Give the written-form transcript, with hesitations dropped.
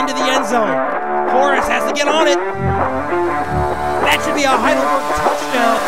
into the end zone. Horace has to get on it. That should be a Heidelberg touchdown.